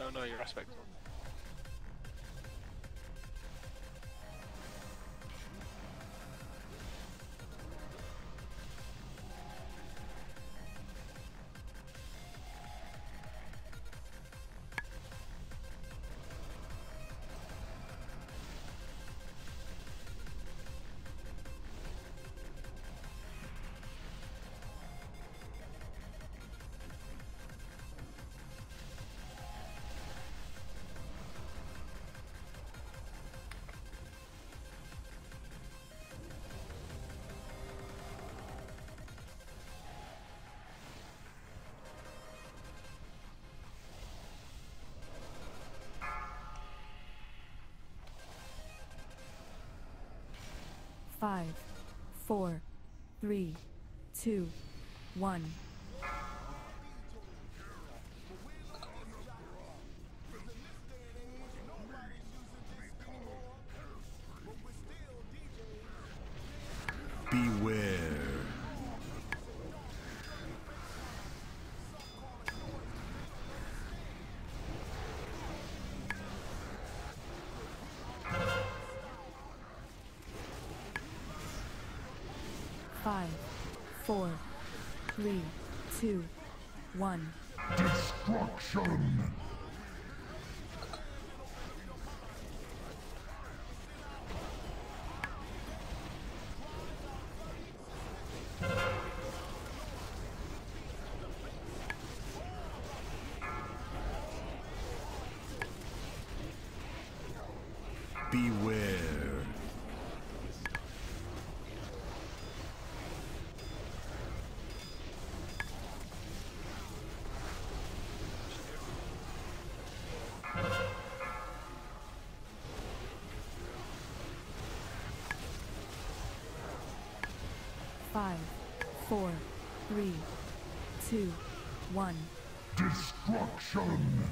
No, you're respectful. Five, 4, 3, 2, 1. Beware. 5, 4, 3, 2, 1. Destruction. Beware. 5, 4, 3, 2, 1. Destruction.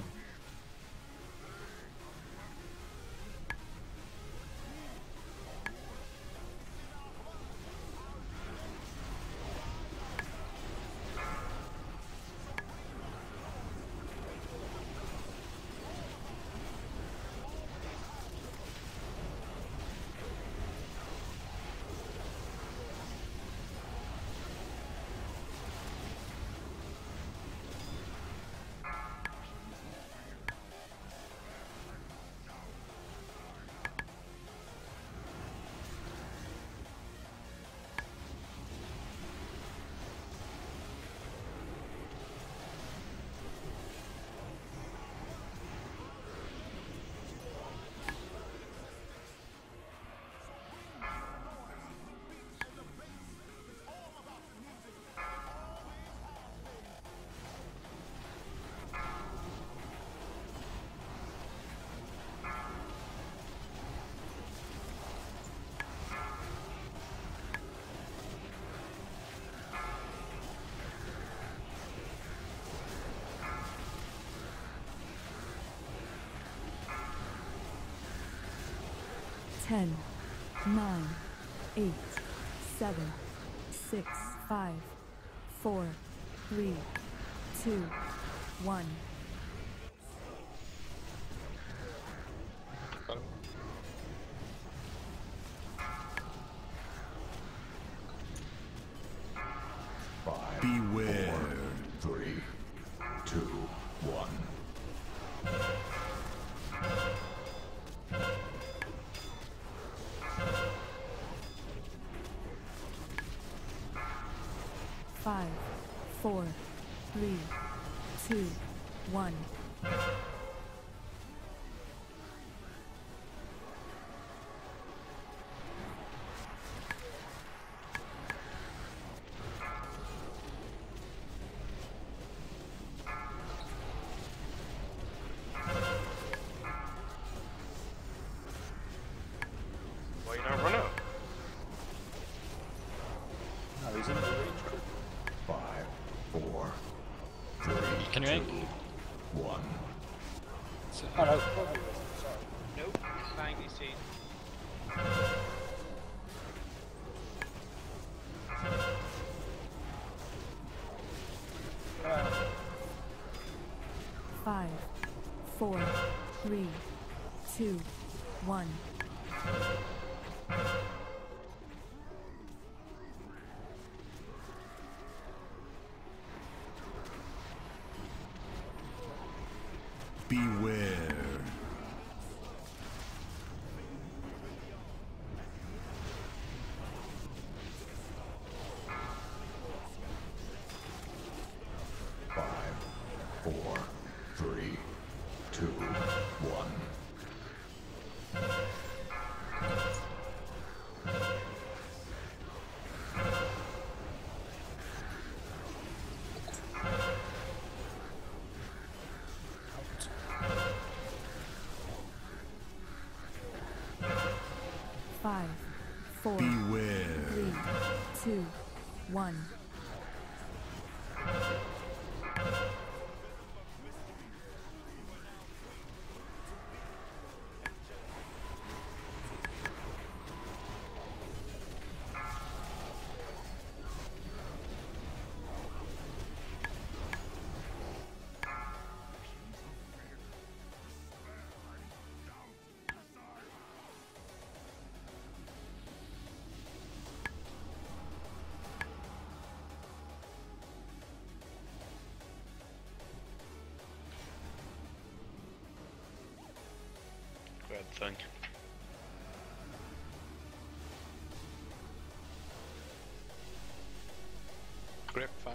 Ten, 9, 8, 7, 6, 5, 4, 3, 2, 1. Got him. Beware. 3, 2, 1. 5, 4, 3, 2, 1. Why you not run out? No, he's in the range. 5, 4, 3, Can you make? 1. Oh no, probably wasn't, sorry. Nope, flying DC. Come on. 5, 4, 3, 2, 1. Beware. 5, 4, 3, 2, 1. Five, 4, Beware. 3, 2, 1. Good thing. Grip 5.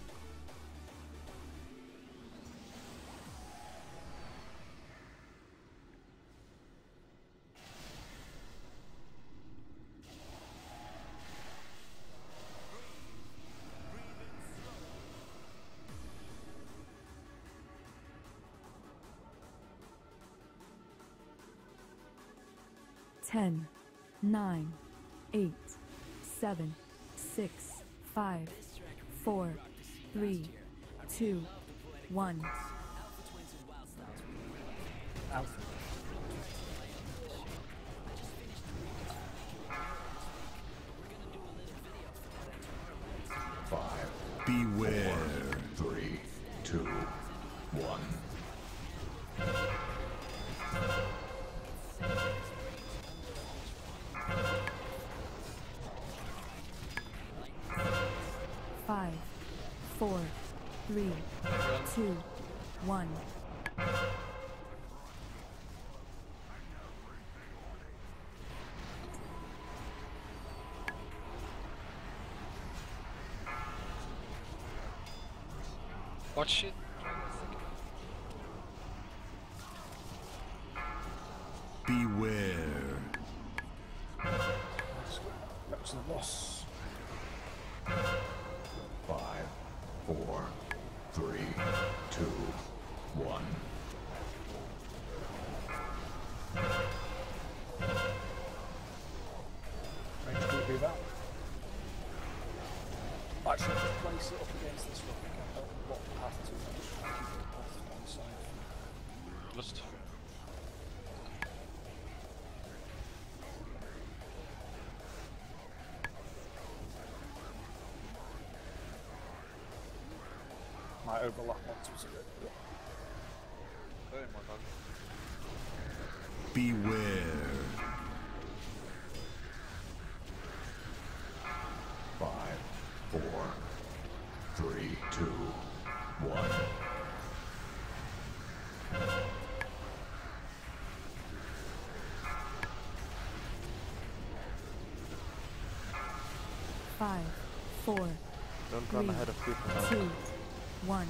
Ten, 9, 8, 7, 6, 5, 4, 3, 2, 1. Alpha. Five, Beware. 3, 2, 1. 5, 4, 3, 2, 1. Watch it. Beware. Back to the boss. 5, 4, 3, 2, 1. Range group do that. Actually, just place it up against this rock. What path to keep it off one side. Lust. Might overlap onto it a bit. But Very more dog. Beware. 5, 4, 3, 2, 1. 5, 4, Don't 3, run ahead of people now. 2, 1.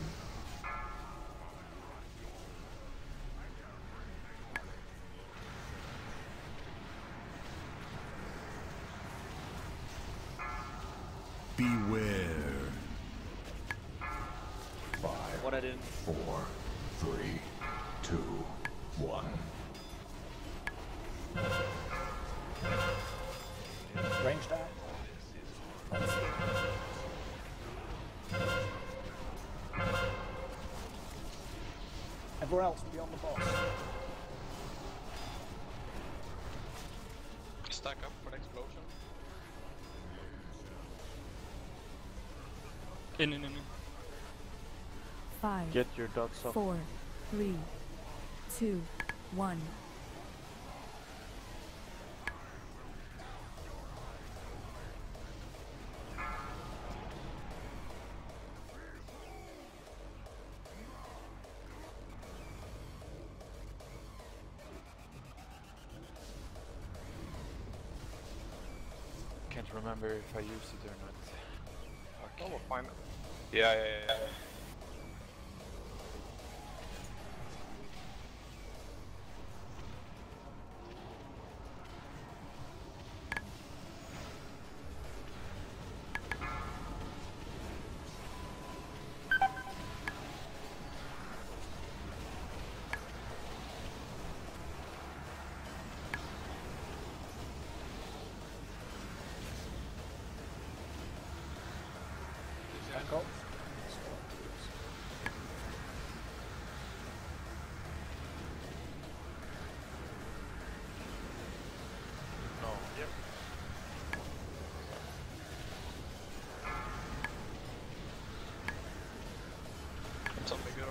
Beware. 5, What I didn't. 4, 3, 2, 1. range down. Everywhere else beyond the boss. Stack up for the explosion. In. 5, Get your dots up. 4, 3, 2, 1. Can't remember if I used it or not. Oh, we'll find it. Yeah. Back up. No. Yep. Something good.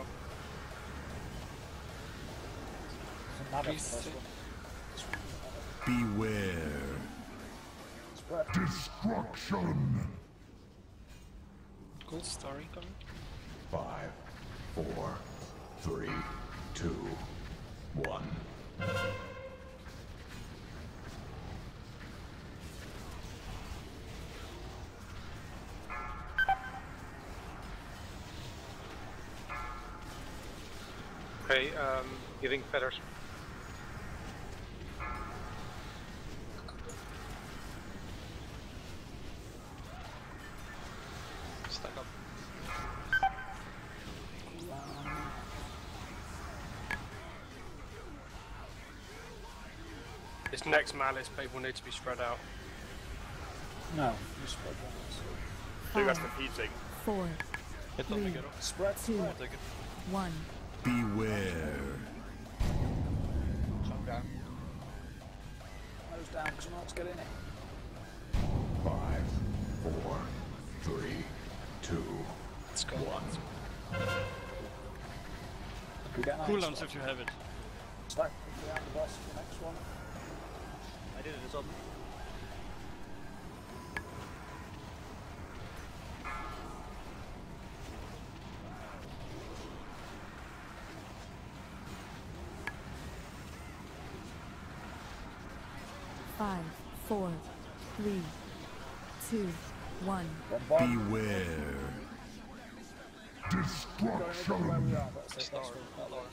It's a nada for Please this say- one. Beware. Spread. Destruction. Cool story coming. 5, 4, 3, 2, 1. Okay, giving feathers. Stack up. This next malice, people need to be spread out. No, you spread one. So that's the 5, heating. 4, Hit 3, something good. Spread. 2, I'll take it. 1. Beware. Some guy. Nose down because not get in it. 5, 4, 3, 2, Let's go. 1. Could we get an Cooldowns iron if you have it. stack behind the boss for the next one. I did it as well. Five, 4, 3, 2, 1. Bombard. Beware. Going with where we Destruction. are, but I say Star. that's where we're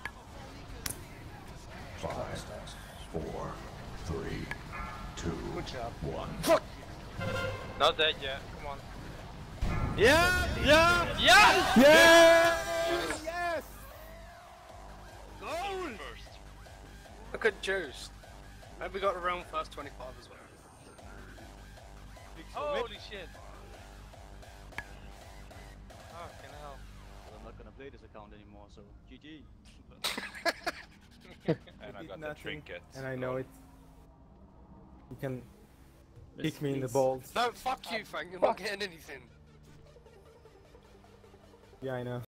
5, stars. 4, 3, 2, Good job. 1. Not dead yet. Come on. Yeah! Yeah! Yeah! Yes! Goal! First. Look at Juice. And we got around first 25 as well. Holy shit. Fucking hell. Well, I'm not gonna play this account anymore, so GG. And I got the trinket. And I know it. You can kick me in the balls. No, fuck you, Frank. You're not getting anything. Yeah, I know.